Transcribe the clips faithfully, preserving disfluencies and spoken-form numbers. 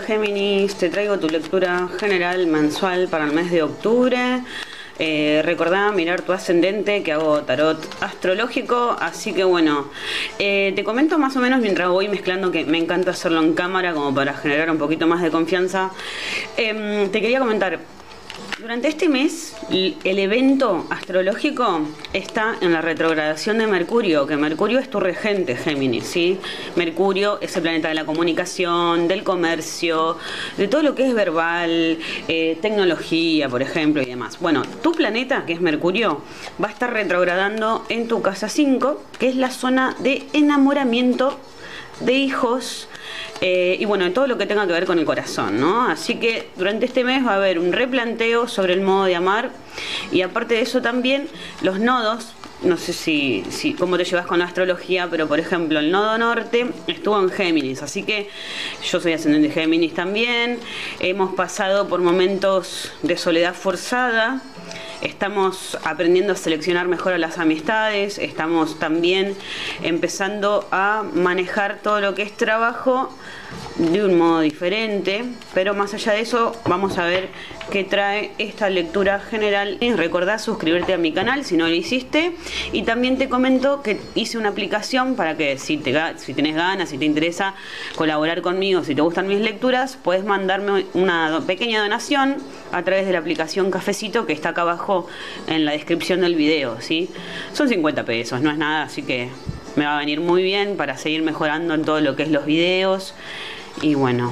Géminis, te traigo tu lectura general mensual para el mes de octubre. Eh, recordá mirar tu ascendente, que hago tarot astrológico, así que bueno, eh, te comento más o menos mientras voy mezclando, que me encanta hacerlo en cámara como para generar un poquito más de confianza. Eh, te quería comentar, durante este mes el evento astrológico está en la retrogradación de Mercurio, que Mercurio es tu regente, Géminis, ¿sí? Mercurio es el planeta de la comunicación, del comercio, de todo lo que es verbal, eh, tecnología, por ejemplo, y demás. Bueno, tu planeta, que es Mercurio, va a estar retrogradando en tu casa cinco, que es la zona de enamoramiento, de hijos, Eh, y bueno, todo lo que tenga que ver con el corazón, ¿no? Así que durante este mes va a haber un replanteo sobre el modo de amar, y aparte de eso también los nodos, no sé si, si cómo te llevas con la astrología, pero por ejemplo el nodo norte estuvo en Géminis, así que yo soy ascendente Géminis también. Hemos pasado por momentos de soledad forzada. Estamos aprendiendo a seleccionar mejor a las amistades, estamos también empezando a manejar todo lo que es trabajo de un modo diferente, pero más allá de eso vamos a ver qué trae esta lectura general. Y recordá suscribirte a mi canal si no lo hiciste, y también te comento que hice una aplicación para que si, te, si tenés ganas, si te interesa colaborar conmigo, si te gustan mis lecturas, puedes mandarme una pequeña donación a través de la aplicación Cafecito, que está acá abajo en la descripción del video, ¿sí? Son cincuenta pesos, no es nada, así que me va a venir muy bien para seguir mejorando en todo lo que es los videos. Y bueno,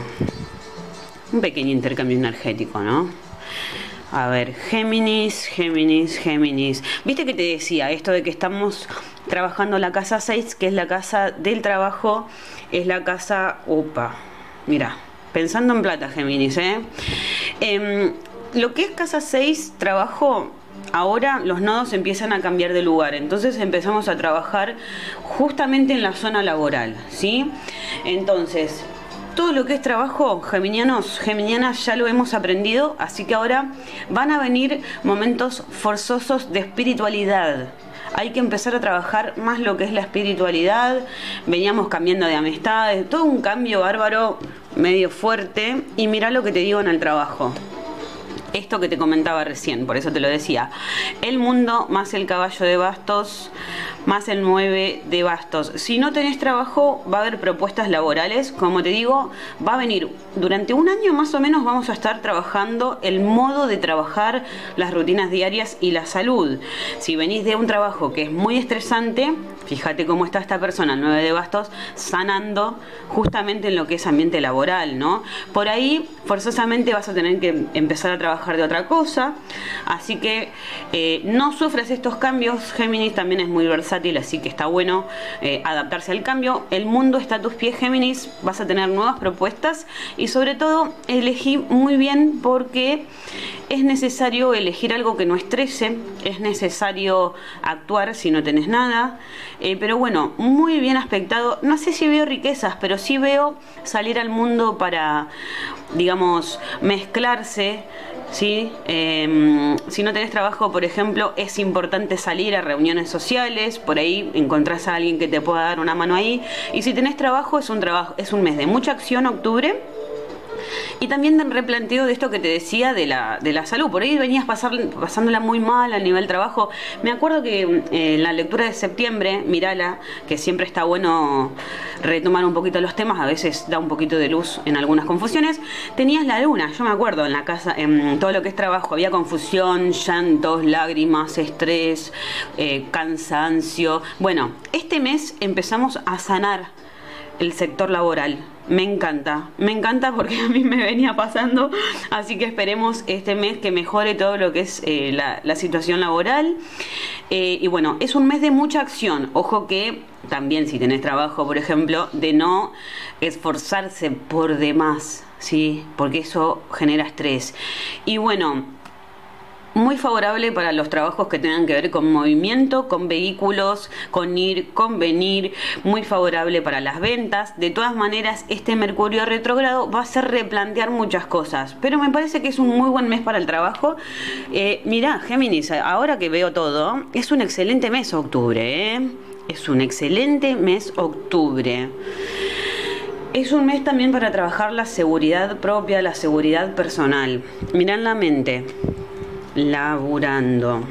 un pequeño intercambio energético, ¿no? A ver, Géminis, Géminis, Géminis. ¿Viste que te decía esto de que estamos trabajando la casa seis, que es la casa del trabajo? Es la casa... Upa, mira, pensando en plata, Géminis, ¿eh? Eh, lo que es casa seis, trabajo... Ahora los nodos empiezan a cambiar de lugar, entonces empezamos a trabajar justamente en la zona laboral, ¿sí? Entonces, todo lo que es trabajo, geminianos, geminianas, ya lo hemos aprendido, así que ahora van a venir momentos forzosos de espiritualidad. Hay que empezar a trabajar más lo que es la espiritualidad. Veníamos cambiando de amistades, todo un cambio bárbaro, medio fuerte. Y mirá lo que te digo en el trabajo. Esto que te comentaba recién, por eso te lo decía. El mundo más el caballo de bastos más el nueve de bastos. Si no tenés trabajo, va a haber propuestas laborales. Como te digo, va a venir durante un año más o menos. Vamos a estar trabajando el modo de trabajar, las rutinas diarias y la salud. Si venís de un trabajo que es muy estresante, fíjate cómo está esta persona, el nueve de bastos, sanando justamente en lo que es ambiente laboral, ¿no? Por ahí forzosamente vas a tener que empezar a trabajar de otra cosa. Así que eh, no sufras estos cambios. Géminis también es muy versátil, así que está bueno eh, adaptarse al cambio. El mundo está a tus pies, Géminis. Vas a tener nuevas propuestas, y sobre todo elegí muy bien, porque es necesario elegir algo que no estrese, es necesario actuar si no tenés nada, eh, pero bueno, muy bien aspectado. No sé si veo riquezas, pero sí veo salir al mundo para, digamos, mezclarse, ¿sí? Eh, si no tenés trabajo, por ejemplo, es importante salir a reuniones sociales, por ahí encontrás a alguien que te pueda dar una mano ahí. Y si tenés trabajo, es un trabajo, es un mes de mucha acción, octubre. Y también de replanteo de esto que te decía de la, de la salud. Por ahí venías pasar, pasándola muy mal a nivel trabajo. Me acuerdo que eh, en la lectura de septiembre, mirala, que siempre está bueno retomar un poquito los temas, a veces da un poquito de luz en algunas confusiones. Tenías la luna, yo me acuerdo, en la casa, en todo lo que es trabajo, había confusión, llantos, lágrimas, estrés, eh, cansancio. Bueno, este mes empezamos a sanar el sector laboral. Me encanta, me encanta porque a mí me venía pasando, así que esperemos este mes que mejore todo lo que es eh, la, la situación laboral. Eh, y bueno, es un mes de mucha acción. Ojo que también, si tenés trabajo, por ejemplo, de no esforzarse por demás, ¿sí? Porque eso genera estrés. Y bueno, muy favorable para los trabajos que tengan que ver con movimiento, con vehículos, con ir, con venir. Muy favorable para las ventas. De todas maneras, este Mercurio retrógrado va a hacer replantear muchas cosas, pero me parece que es un muy buen mes para el trabajo. Eh, mirá, Géminis, ahora que veo todo, es un excelente mes octubre, ¿eh? Es un excelente mes octubre. Es un mes también para trabajar la seguridad propia, la seguridad personal. Mirá en la mente, laburando.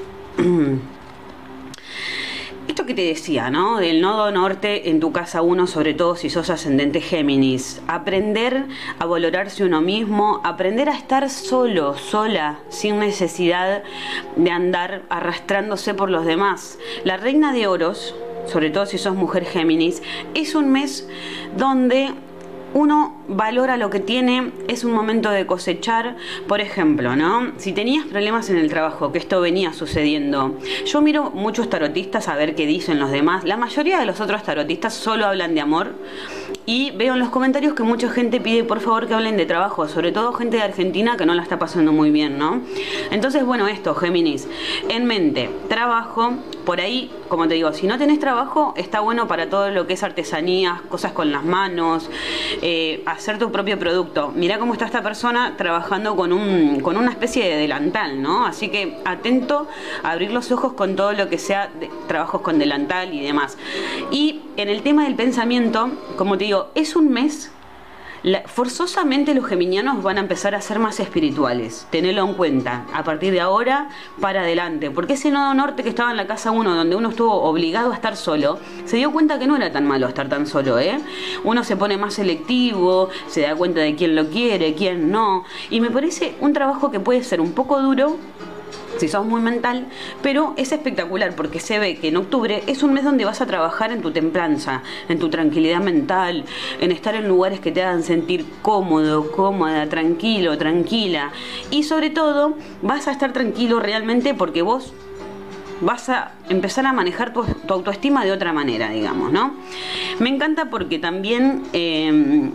Esto que te decía, ¿no? Del nodo norte en tu casa uno, sobre todo si sos ascendente Géminis. Aprender a valorarse uno mismo, aprender a estar solo, sola, sin necesidad de andar arrastrándose por los demás. La reina de oros, sobre todo si sos mujer Géminis, es un mes donde uno valora lo que tiene, es un momento de cosechar. Por ejemplo, ¿no? Si tenías problemas en el trabajo, que esto venía sucediendo, yo miro muchos tarotistas a ver qué dicen los demás. La mayoría de los otros tarotistas solo hablan de amor, y veo en los comentarios que mucha gente pide por favor que hablen de trabajo, sobre todo gente de Argentina que no la está pasando muy bien, ¿no? Entonces, bueno, esto, Géminis, en mente, trabajo, por ahí, como te digo, si no tenés trabajo, está bueno para todo lo que es artesanías, cosas con las manos, eh, hacer tu propio producto. Mirá cómo está esta persona trabajando con, un, con una especie de delantal, ¿no? Así que atento a abrir los ojos con todo lo que sea de, trabajos con delantal y demás. Y en el tema del pensamiento, como te digo, es un mes, la, forzosamente los geminianos van a empezar a ser más espirituales. Tenelo en cuenta, a partir de ahora para adelante, porque ese nodo norte que estaba en la casa uno, donde uno estuvo obligado a estar solo, se dio cuenta que no era tan malo estar tan solo, ¿eh? Uno se pone más selectivo, se da cuenta de quién lo quiere, quién no, y me parece un trabajo que puede ser un poco duro si sos muy mental, pero es espectacular porque se ve que en octubre es un mes donde vas a trabajar en tu templanza, en tu tranquilidad mental, en estar en lugares que te hagan sentir cómodo, cómoda, tranquilo, tranquila, y sobre todo vas a estar tranquilo realmente porque vos vas a empezar a manejar tu, tu autoestima de otra manera, digamos, ¿no? Me encanta porque también eh,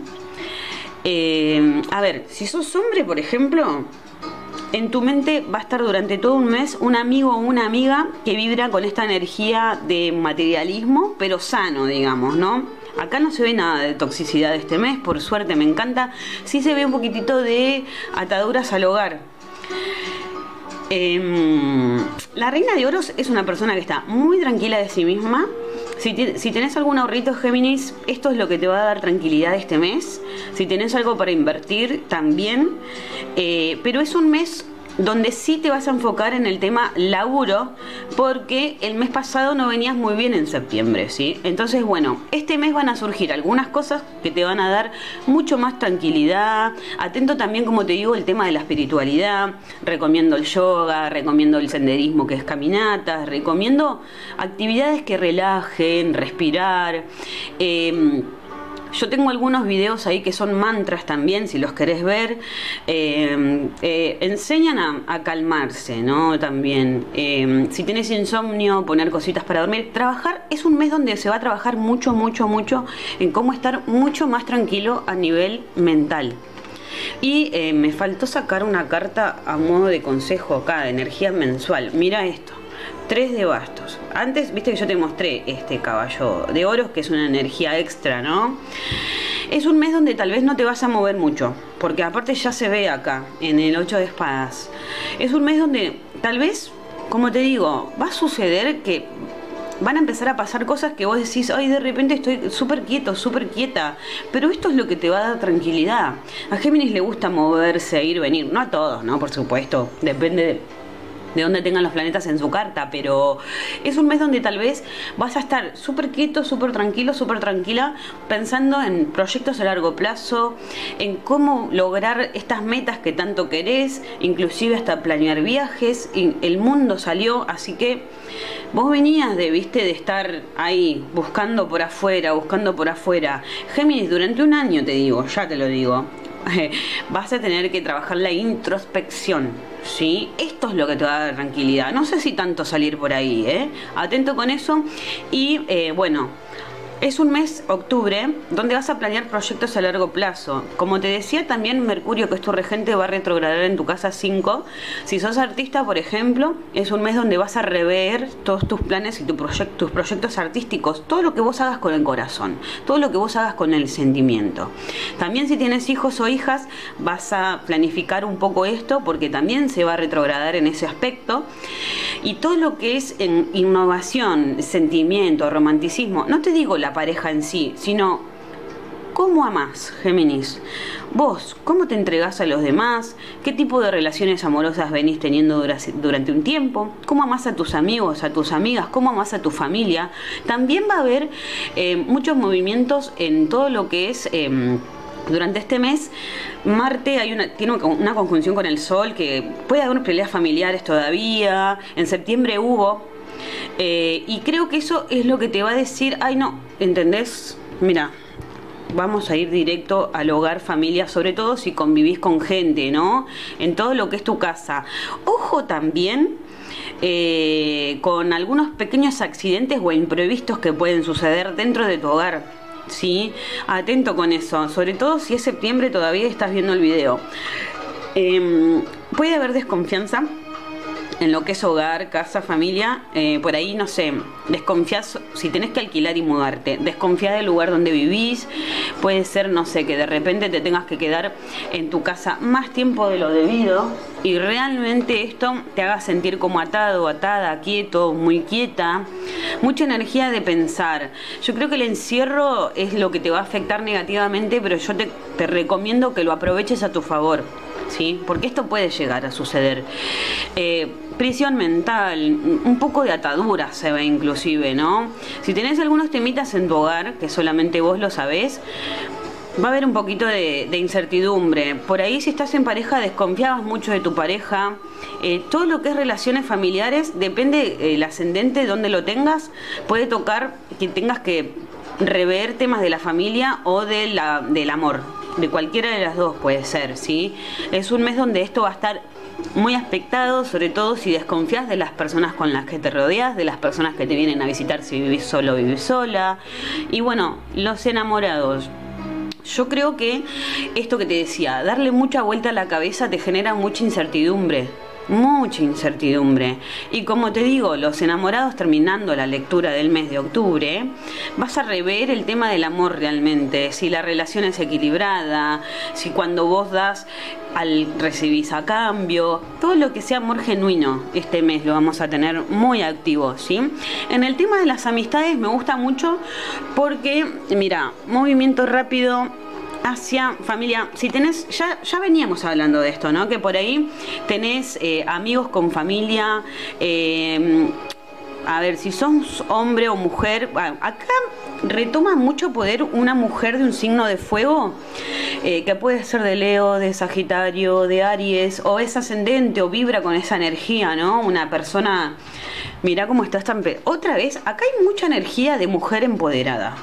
eh, a ver, si sos hombre, por ejemplo, en tu mente va a estar durante todo un mes un amigo o una amiga que vibra con esta energía de materialismo, pero sano, digamos, ¿no? Acá no se ve nada de toxicidad este mes, por suerte, me encanta. Sí se ve un poquitito de ataduras al hogar. Eh, la reina de oros es una persona que está muy tranquila de sí misma. Si, te, si tenés algún ahorrito, Géminis, esto es lo que te va a dar tranquilidad este mes. Si tenés algo para invertir, también. Eh, pero es un mes donde sí te vas a enfocar en el tema laburo, porque el mes pasado no venías muy bien en septiembre, ¿sí? Entonces, bueno, este mes van a surgir algunas cosas que te van a dar mucho más tranquilidad. Atento también, como te digo, el tema de la espiritualidad. Recomiendo el yoga, recomiendo el senderismo, que es caminatas, recomiendo actividades que relajen, respirar. Eh, Yo tengo algunos videos ahí que son mantras también, si los querés ver. Eh, eh, enseñan a, a calmarse, ¿no? También. Eh, si tienes insomnio, poner cositas para dormir. Trabajar, es un mes donde se va a trabajar mucho, mucho, mucho en cómo estar mucho más tranquilo a nivel mental. Y eh, me faltó sacar una carta a modo de consejo acá, de energía mensual. Mira esto. Tres de bastos. Antes, viste que yo te mostré este caballo de oros, que es una energía extra, ¿no? Es un mes donde tal vez no te vas a mover mucho, porque aparte ya se ve acá, en el ocho de espadas. Es un mes donde tal vez, como te digo, va a suceder que van a empezar a pasar cosas que vos decís, ay, de repente estoy súper quieto, súper quieta. Pero esto es lo que te va a dar tranquilidad. A Géminis le gusta moverse, ir, venir. No a todos, ¿no? Por supuesto. Depende de... de dónde tengan los planetas en su carta, pero es un mes donde tal vez vas a estar súper quieto, súper tranquilo, súper tranquila, pensando en proyectos a largo plazo, en cómo lograr estas metas que tanto querés, inclusive hasta planear viajes. Y el mundo salió, así que vos venías de, viste, de estar ahí buscando por afuera, buscando por afuera. Géminis, durante un año, te digo, ya te lo digo, vas a tener que trabajar la introspección, ¿sí? Esto es lo que te va a dar tranquilidad. No sé si tanto salir por ahí, ¿eh? Atento con eso. Y eh, bueno, es un mes, octubre, donde vas a planear proyectos a largo plazo. Como te decía, también Mercurio, que es tu regente, va a retrogradar en tu casa cinco. Si sos artista, por ejemplo, es un mes donde vas a rever todos tus planes y tu proyect tus proyectos artísticos. Todo lo que vos hagas con el corazón, todo lo que vos hagas con el sentimiento. También si tienes hijos o hijas, vas a planificar un poco esto, porque también se va a retrogradar en ese aspecto. Y todo lo que es en innovación, sentimiento, romanticismo, no te digo la pareja en sí, sino ¿Cómo amás, Géminis? Vos, ¿cómo te entregás a los demás? ¿Qué tipo de relaciones amorosas venís teniendo durante un tiempo? ¿Cómo amás a tus amigos, a tus amigas? ¿Cómo amás a tu familia? También va a haber eh, muchos movimientos en todo lo que es... Eh, Durante este mes, Marte hay una, tiene una conjunción con el Sol, que puede haber peleas familiares todavía. En septiembre hubo. Eh, y creo que eso es lo que te va a decir, ay no, ¿entendés? Mira, vamos a ir directo al hogar, familia, sobre todo si convivís con gente, ¿no? En todo lo que es tu casa. Ojo también eh, con algunos pequeños accidentes o imprevistos que pueden suceder dentro de tu hogar. Sí, atento con eso, sobre todo si es septiembre todavía estás viendo el video. Eh, puede haber desconfianza en lo que es hogar, casa, familia. Eh, por ahí, no sé, desconfías si tenés que alquilar y mudarte, desconfía del lugar donde vivís. Puede ser, no sé, que de repente te tengas que quedar en tu casa más tiempo de lo debido y realmente esto te haga sentir como atado, atada, quieto, muy quieta. Mucha energía de pensar. Yo creo que el encierro es lo que te va a afectar negativamente, pero yo te, te recomiendo que lo aproveches a tu favor, ¿sí? Porque esto puede llegar a suceder. Eh, prisión mental, un poco de atadura se ve inclusive, ¿no? Si tenés algunos temitas en tu hogar, que solamente vos lo sabés, va a haber un poquito de, de incertidumbre. Por ahí si estás en pareja desconfiabas mucho de tu pareja. Eh, todo lo que es relaciones familiares, depende eh, el ascendente donde lo tengas, puede tocar que tengas que rever temas de la familia o de la, del amor. De cualquiera de las dos puede ser, ¿sí? Es un mes donde esto va a estar muy aspectado, sobre todo si desconfías de las personas con las que te rodeas, de las personas que te vienen a visitar si vivís solo o vivís sola. Y bueno, los enamorados. Yo creo que esto que te decía, darle mucha vuelta a la cabeza te genera mucha incertidumbre. Mucha incertidumbre. Y como te digo, los enamorados, terminando la lectura del mes de octubre, vas a rever el tema del amor realmente, si la relación es equilibrada, si cuando vos das al recibís a cambio, todo lo que sea amor genuino este mes lo vamos a tener muy activo, ¿sí? En el tema de las amistades me gusta mucho porque, mira, movimiento rápido hacia familia. Si tenés, ya, ya veníamos hablando de esto, ¿no? Que por ahí tenés eh, amigos con familia. eh, A ver, si sos hombre o mujer, bueno, acá retoma mucho poder una mujer de un signo de fuego, eh, que puede ser de Leo, de Sagitario, de Aries, o es ascendente o vibra con esa energía, ¿no? Una persona, mirá cómo estás tan... Otra vez, acá hay mucha energía de mujer empoderada,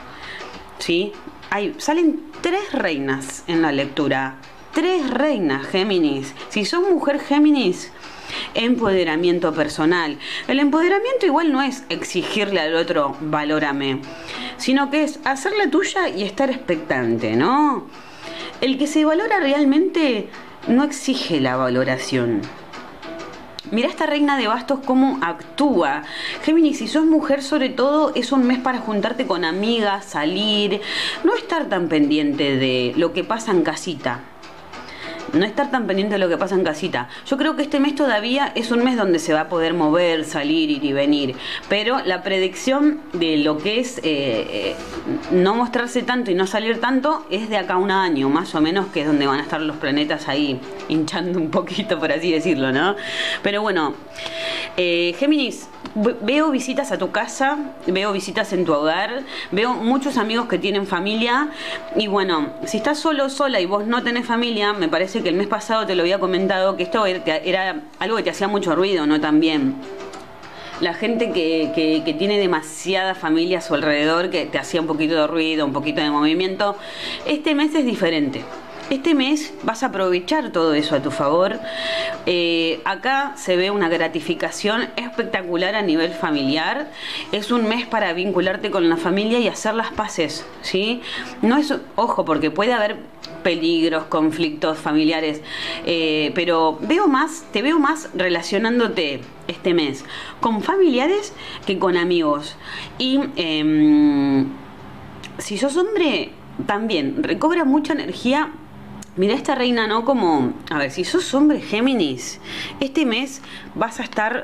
¿sí? Hay, salen tres reinas en la lectura. Tres reinas, Géminis. Si sos mujer Géminis, empoderamiento personal. El empoderamiento igual no es exigirle al otro valórame, sino que es hacer la tuya y estar expectante, ¿no? El que se valora realmente no exige la valoración. Mirá esta reina de bastos cómo actúa. Géminis, si sos mujer sobre todo, es un mes para juntarte con amigas, salir, no estar tan pendiente de lo que pasa en casita. No estar tan pendiente de lo que pasa en casita. Yo creo que este mes todavía es un mes donde se va a poder mover, salir, ir y venir. Pero la predicción de lo que es eh, no mostrarse tanto y no salir tanto es de acá a un año, más o menos, que es donde van a estar los planetas ahí hinchando un poquito, por así decirlo, ¿no? Pero bueno, eh, Géminis, veo visitas a tu casa, veo visitas en tu hogar, veo muchos amigos que tienen familia. Y bueno, si estás solo o sola y vos no tenés familia, me parece que el mes pasado te lo había comentado que esto era, era algo que te hacía mucho ruido, ¿no? También la gente que, que, que tiene demasiada familia a su alrededor, que te hacía un poquito de ruido, un poquito de movimiento. Este mes es diferente. Este mes vas a aprovechar todo eso a tu favor. Eh, acá se ve una gratificación espectacular a nivel familiar. Es un mes para vincularte con la familia y hacer las paces, ¿sí? No es, ojo, porque puede haber peligros, conflictos familiares, eh, pero veo más, te veo más relacionándote este mes con familiares que con amigos. Y eh, si sos hombre, también recobra mucha energía. Mirá esta reina, ¿no? Como, a ver, si sos hombre Géminis, este mes vas a estar,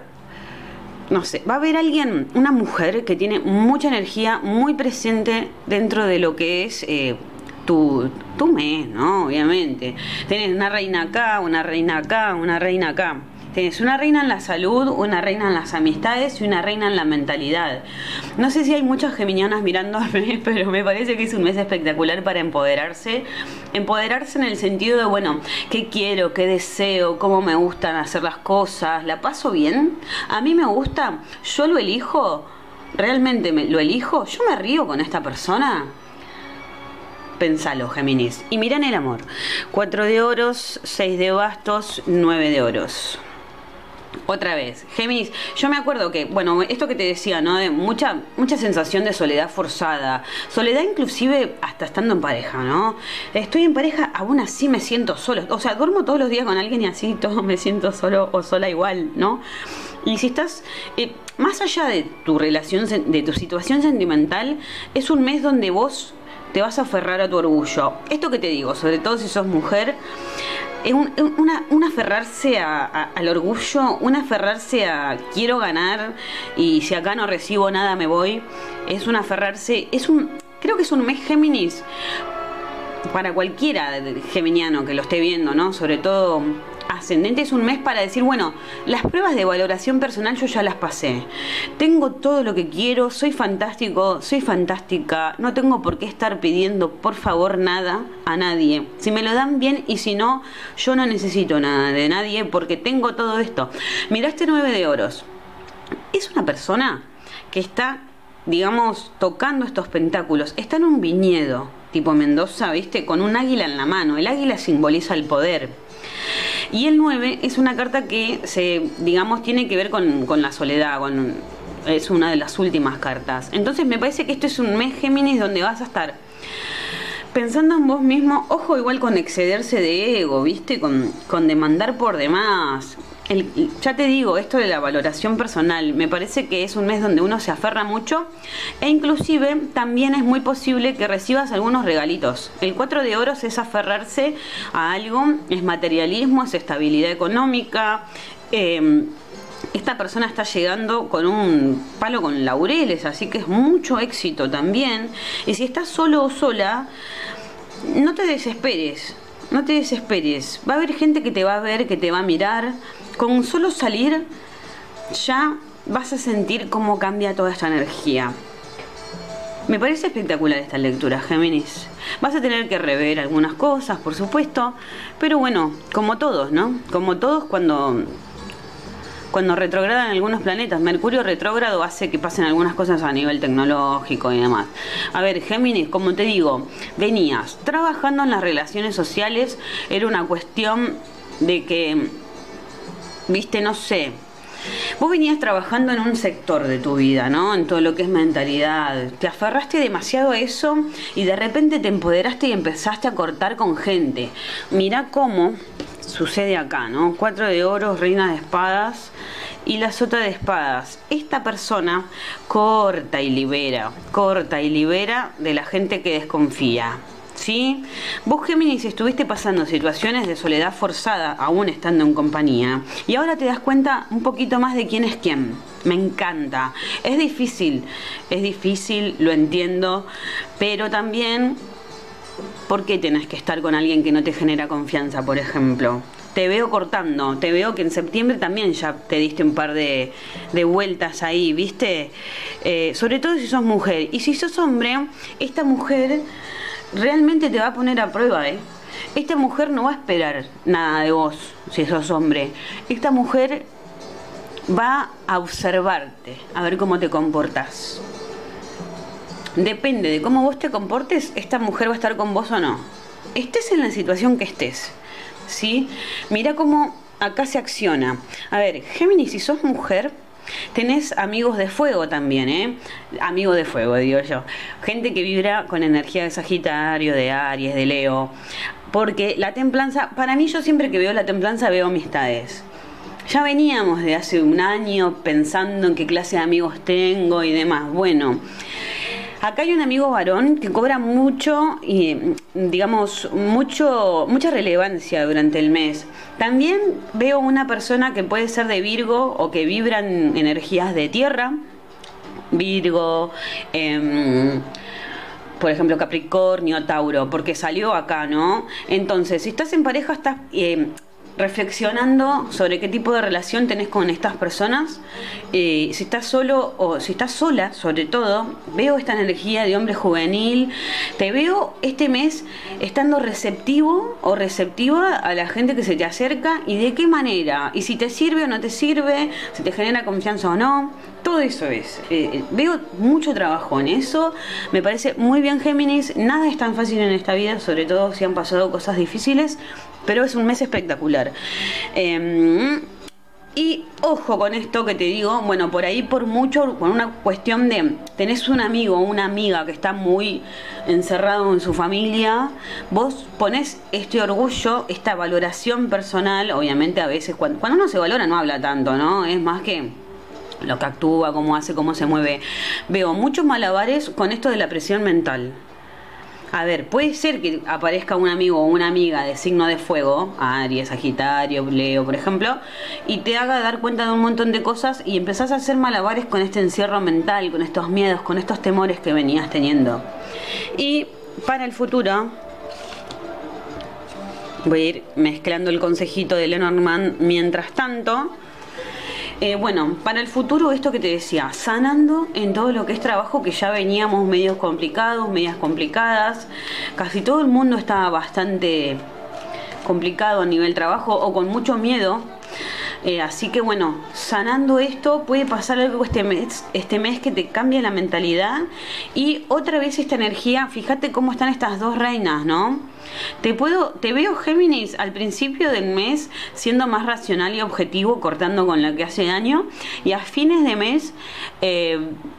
no sé, va a haber alguien, una mujer que tiene mucha energía, muy presente dentro de lo que es eh, tu, tu mes, ¿no? Obviamente. Tenés una reina acá, una reina acá, una reina acá. Tenés una reina en la salud, una reina en las amistades y una reina en la mentalidad. No sé si hay muchas geminianas mirándome, pero me parece que es un mes espectacular para empoderarse. Empoderarse en el sentido de, bueno, ¿qué quiero? ¿Qué deseo? ¿Cómo me gustan hacer las cosas? ¿La paso bien? ¿A mí me gusta? ¿Yo lo elijo? ¿Realmente me, lo elijo? ¿Yo me río con esta persona? Pensalo, Géminis. Y mirá en el amor. Cuatro de oros, seis de bastos, nueve de oros. Otra vez, Géminis, yo me acuerdo que, bueno, esto que te decía, ¿no? De mucha, mucha sensación de soledad forzada. Soledad inclusive hasta estando en pareja, ¿no? Estoy en pareja, aún así me siento solo. O sea, duermo todos los días con alguien y así todo me siento solo o sola igual, ¿no? Y si estás, eh, más allá de tu relación, de tu situación sentimental, es un mes donde vos te vas a aferrar a tu orgullo. Esto que te digo, sobre todo si sos mujer, es un, una, un aferrarse a, a, al orgullo, un aferrarse a quiero ganar y si acá no recibo nada me voy. Es un aferrarse, es un, creo que es un mes Géminis para cualquiera geminiano que lo esté viendo, ¿no? Sobre todo ascendente, es un mes para decir, bueno, las pruebas de valoración personal yo ya las pasé. Tengo todo lo que quiero, soy fantástico, soy fantástica, no tengo por qué estar pidiendo, por favor, nada a nadie. Si me lo dan bien y si no, yo no necesito nada de nadie porque tengo todo esto. Mirá este nueve de oros. Es una persona que está, digamos, tocando estos pentáculos. Está en un viñedo, tipo Mendoza, ¿viste? Con un águila en la mano. El águila simboliza el poder. Y el nueve es una carta que se, digamos, tiene que ver con, con la soledad, con, es una de las últimas cartas. Entonces me parece que esto es un mes Géminis donde vas a estar pensando en vos mismo, ojo igual con excederse de ego, ¿viste? Con, con demandar por demás. El, ya te digo, esto de la valoración personal, me parece que es un mes donde uno se aferra mucho e inclusive también es muy posible que recibas algunos regalitos. El cuatro de oros es aferrarse a algo, es materialismo, es estabilidad económica. Eh, esta persona está llegando con un palo con laureles, así que es mucho éxito también. Y si estás solo o sola, no te desesperes. No te desesperes. Va a haber gente que te va a ver, que te va a mirar. Con solo salir ya vas a sentir cómo cambia toda esta energía. Me parece espectacular esta lectura, Géminis. Vas a tener que rever algunas cosas, por supuesto, pero bueno, como todos, ¿no? Como todos cuando, cuando retrogradan algunos planetas. Mercurio retrógrado hace que pasen algunas cosas a nivel tecnológico y demás. A ver, Géminis, como te digo, venías trabajando en las relaciones sociales, era una cuestión de que, viste, no sé, vos venías trabajando en un sector de tu vida, ¿no? En todo lo que es mentalidad. Te aferraste demasiado a eso y de repente te empoderaste y empezaste a cortar con gente. Mirá cómo sucede acá, ¿no? Cuatro de oros, reina de espadas y la sota de espadas. Esta persona corta y libera, corta y libera de la gente que desconfía. ¿Sí? Vos, Géminis, estuviste pasando situaciones de soledad forzada aún estando en compañía y ahora te das cuenta un poquito más de quién es quién. Me encanta. Es difícil, es difícil, lo entiendo, pero también, ¿por qué tenés que estar con alguien que no te genera confianza, por ejemplo? Te veo cortando, te veo que en septiembre también ya te diste un par de, de vueltas ahí, ¿viste? Eh, sobre todo si sos mujer. Y si sos hombre, esta mujer realmente te va a poner a prueba, ¿eh? Esta mujer no va a esperar nada de vos si sos hombre. Esta mujer va a observarte, a ver cómo te comportás. Depende de cómo vos te comportes, esta mujer va a estar con vos o no. Estés en la situación que estés, ¿sí? Mira cómo acá se acciona. A ver, Géminis, si sos mujer, tenés amigos de fuego también, ¿eh? Amigos de fuego, digo yo. Gente que vibra con energía de Sagitario, de Aries, de Leo. Porque la templanza, para mí, yo siempre que veo la templanza veo amistades. Ya veníamos de hace un año pensando en qué clase de amigos tengo y demás. Bueno, acá hay un amigo varón que cobra mucho y, digamos, mucho, mucha relevancia durante el mes. También veo una persona que puede ser de Virgo o que vibran energías de tierra. Virgo, eh, por ejemplo, Capricornio, Tauro, porque salió acá, ¿no? Entonces, si estás en pareja, estás eh, reflexionando sobre qué tipo de relación tenés con estas personas. Eh, si estás solo o si estás sola, sobre todo, veo esta energía de hombre juvenil. Te veo este mes estando receptivo o receptiva a la gente que se te acerca y de qué manera, y si te sirve o no te sirve, si te genera confianza o no. Todo eso es. Eh, veo mucho trabajo en eso. Me parece muy bien, Géminis. Nada es tan fácil en esta vida, sobre todo si han pasado cosas difíciles. Pero es un mes espectacular. Eh, y ojo con esto que te digo. Bueno, por ahí por mucho, con una cuestión de... Tenés un amigo o una amiga que está muy encerrado en su familia. Vos ponés este orgullo, esta valoración personal. Obviamente a veces cuando, cuando uno se valora no habla tanto, ¿no? Es más que... lo que actúa, cómo hace, cómo se mueve. Veo muchos malabares con esto de la presión mental. A ver, puede ser que aparezca un amigo o una amiga de signo de fuego, Aries, Sagitario, Leo, por ejemplo, y te haga dar cuenta de un montón de cosas y empezás a hacer malabares con este encierro mental, con estos miedos, con estos temores que venías teniendo. Y para el futuro... voy a ir mezclando el consejito de Lenormand mientras tanto. Eh, bueno, para el futuro, esto que te decía, sanando en todo lo que es trabajo, que ya veníamos medios complicados, medias complicadas. Casi todo el mundo estaba bastante complicado a nivel trabajo o con mucho miedo. Eh, así que bueno, sanando esto, puede pasar algo este mes, este mes que te cambia la mentalidad. Y otra vez esta energía, fíjate cómo están estas dos reinas, ¿no? Te puedo, te veo, Géminis, al principio del mes siendo más racional y objetivo, cortando con lo que hace daño, y a fines de mes eh,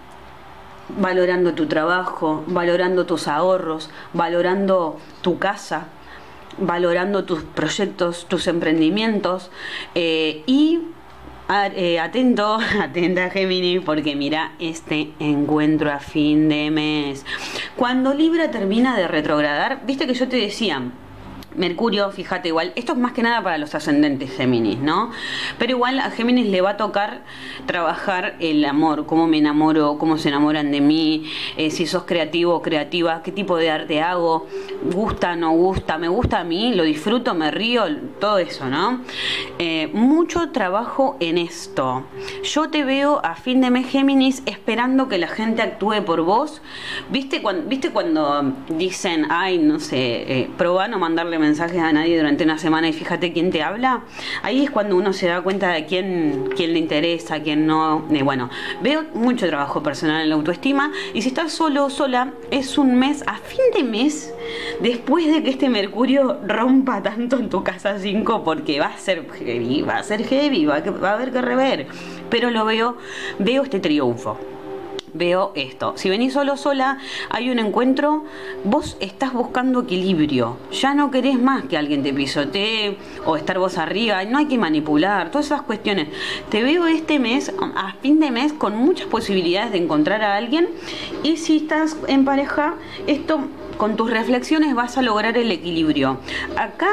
valorando tu trabajo, valorando tus ahorros, valorando tu casa, valorando tus proyectos, tus emprendimientos, eh, y eh, atento, atenta, Géminis, porque mira este encuentro a fin de mes. Cuando Libra termina de retrogradar, viste que yo te decía, Mercurio, fíjate, igual, esto es más que nada para los ascendentes Géminis, ¿no? Pero igual a Géminis le va a tocar trabajar el amor, cómo me enamoro, cómo se enamoran de mí, eh, si sos creativo o creativa, qué tipo de arte hago, gusta, no gusta, me gusta a mí, lo disfruto, me río, todo eso, ¿no? Eh, mucho trabajo en esto. Yo te veo a fin de mes, Géminis, esperando que la gente actúe por vos. ¿Viste cuando, ¿viste cuando dicen, ay, no sé, eh, probá no mandarle mensajes a nadie durante una semana y fíjate quién te habla? Ahí es cuando uno se da cuenta de quién, quién le interesa, quién no. Eh, bueno, veo mucho trabajo personal en la autoestima, y si estás solo o sola, es un mes, a fin de mes, después de que este Mercurio rompa tanto en tu casa cinco, porque va a ser heavy, va a ser heavy, va a, va a haber que rever, pero lo veo, veo este triunfo. Veo esto, si venís solo o sola, hay un encuentro, vos estás buscando equilibrio, ya no querés más que alguien te pisotee o estar vos arriba, no hay que manipular, todas esas cuestiones. Te veo este mes, a fin de mes, con muchas posibilidades de encontrar a alguien, y si estás en pareja, esto con tus reflexiones vas a lograr el equilibrio. Acá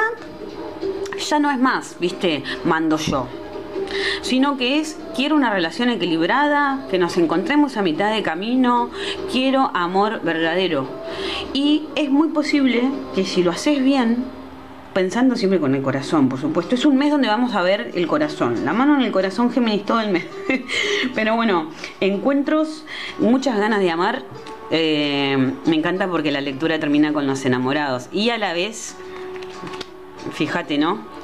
ya no es más, viste, mando yo, sino que es, quiero una relación equilibrada, que nos encontremos a mitad de camino, quiero amor verdadero. Y es muy posible que si lo haces bien, pensando siempre con el corazón, por supuesto, es un mes donde vamos a ver el corazón, la mano en el corazón, Géminis, todo el mes. Pero bueno, encuentros, muchas ganas de amar. Eh, me encanta porque la lectura termina con los enamorados, y a la vez, fíjate, ¿no?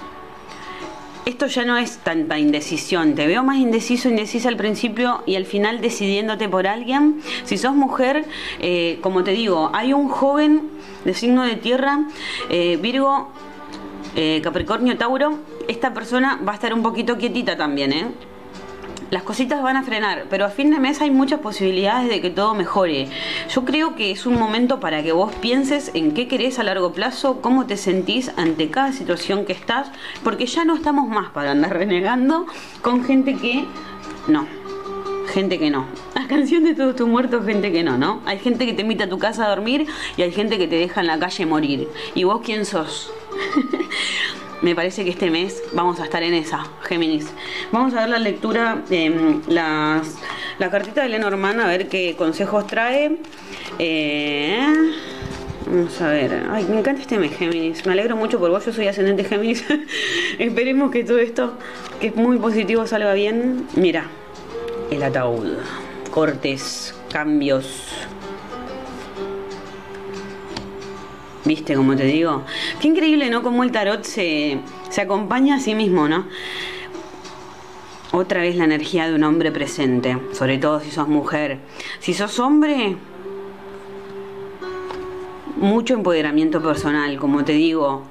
Esto ya no es tanta indecisión, te veo más indeciso, indecisa al principio y al final decidiéndote por alguien. Si sos mujer, eh, como te digo, hay un joven de signo de tierra, eh, Virgo, eh, Capricornio, Tauro. Esta persona va a estar un poquito quietita también, ¿eh? Las cositas van a frenar, pero a fin de mes hay muchas posibilidades de que todo mejore. Yo creo que es un momento para que vos pienses en qué querés a largo plazo, cómo te sentís ante cada situación que estás, porque ya no estamos más para andar renegando con gente que no. Gente que no. La canción de Todos tus muertos, gente que no, ¿no? Hay gente que te invita a tu casa a dormir y hay gente que te deja en la calle morir. ¿Y vos quién sos? Me parece que este mes vamos a estar en esa, Géminis. Vamos a ver la lectura, eh, las, la cartita de Lenormand, a ver qué consejos trae. Eh, vamos a ver. Ay, me encanta este mes, Géminis. Me alegro mucho por vos, yo soy ascendente Géminis. Esperemos que todo esto, que es muy positivo, salga bien. Mira, el ataúd. Cortes, cambios. ¿Viste como te digo? Qué increíble, ¿no? Cómo el tarot se, se acompaña a sí mismo, ¿no? Otra vez la energía de un hombre presente, sobre todo si sos mujer. Si sos hombre, mucho empoderamiento personal, como te digo.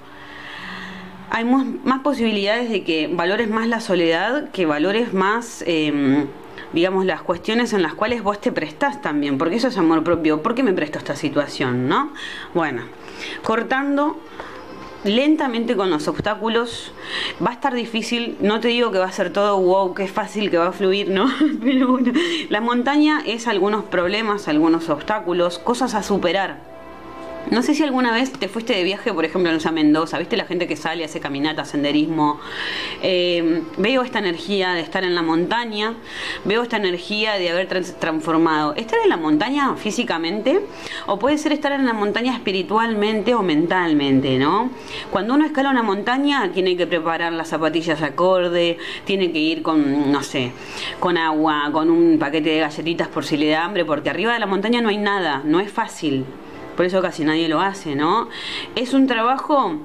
Hay más posibilidades de que valores más la soledad, que valores más, eh, digamos, las cuestiones en las cuales vos te prestás también, porque eso es amor propio. ¿Por qué me presto a esta situación, no? Bueno, cortando lentamente con los obstáculos. Va a estar difícil, no te digo que va a ser todo wow, que es fácil, que va a fluir, ¿no? Pero bueno, la montaña es algunos problemas, algunos obstáculos, cosas a superar. No sé si alguna vez te fuiste de viaje, por ejemplo, a Mendoza, ¿viste la gente que sale, hace caminata, senderismo? Eh, veo esta energía de estar en la montaña, veo esta energía de haber trans transformado. Estar en la montaña físicamente, o puede ser estar en la montaña espiritualmente o mentalmente, ¿no? Cuando uno escala una montaña, tiene que preparar las zapatillas acorde, tiene que ir con, no sé, con agua, con un paquete de galletitas por si le da hambre, porque arriba de la montaña no hay nada, no es fácil. Por eso casi nadie lo hace, ¿no? Es un trabajo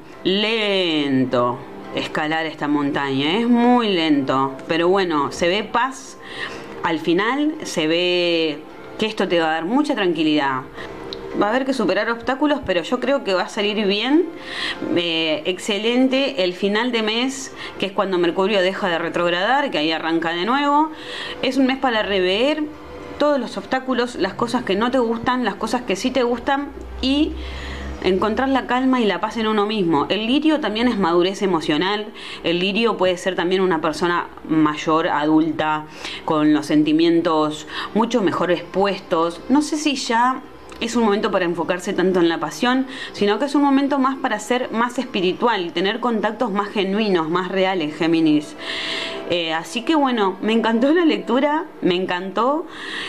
lento escalar esta montaña, es muy lento, pero bueno, se ve paz, al final se ve que esto te va a dar mucha tranquilidad. Va a haber que superar obstáculos, pero yo creo que va a salir bien. Eh, excelente el final de mes, que es cuando Mercurio deja de retrogradar, que ahí arranca de nuevo. Es un mes para rever todos los obstáculos, las cosas que no te gustan, las cosas que sí te gustan, y encontrar la calma y la paz en uno mismo. El lirio también es madurez emocional. El lirio puede ser también una persona mayor, adulta, con los sentimientos mucho mejor expuestos. No sé si ya es un momento para enfocarse tanto en la pasión, sino que es un momento más para ser más espiritual, tener contactos más genuinos, más reales, Géminis. Eh, así que bueno, me encantó la lectura, me encantó.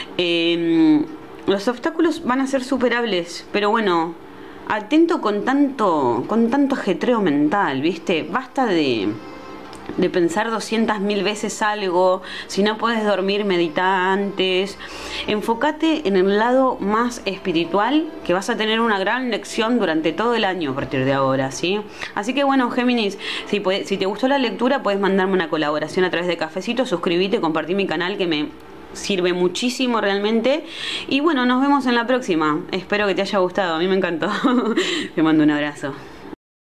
Eh, los obstáculos van a ser superables, pero bueno, atento con tanto, con tanto ajetreo mental, ¿viste? Basta de... de pensar doscientas mil veces algo. Si no puedes dormir, medita antes. Enfócate en el lado más espiritual, que vas a tener una gran lección durante todo el año a partir de ahora, ¿sí? Así que bueno, Géminis, si, puede, si te gustó la lectura, puedes mandarme una colaboración a través de Cafecito, suscríbete, compartí mi canal, que me sirve muchísimo realmente. Y bueno, nos vemos en la próxima. Espero que te haya gustado, a mí me encantó. Te mando un abrazo.